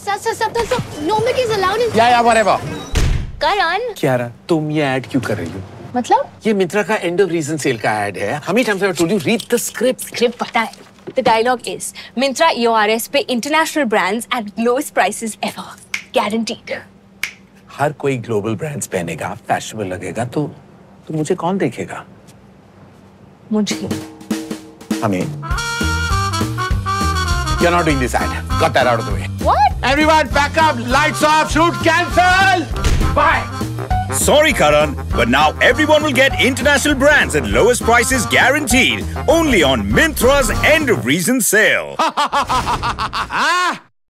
No mic is allowed in. Yeah, whatever. Karan. Kiara, तुम ये add क्यों कर रही हो? मतलब? ये मिंत्रा का एंड ऑफ रीजन सेल का ऐड है. How many times have I told you read the script? Script पता है. The dialogue is Myntra EORS पे international brands at lowest prices ever, guaranteed. हर कोई ग्लोबल ब्रांड्स पहनेगा, फैशनेबल लगेगा तो मुझे कौन देखेगा? मुझे. हमें. You're not doing this ad. Got that out of the way. What? Everyone, pack up. Lights off. Shoot cancel. Bye. Sorry, Karan, but now everyone will get international brands at lowest prices guaranteed. Only on Myntra's end of reason sale.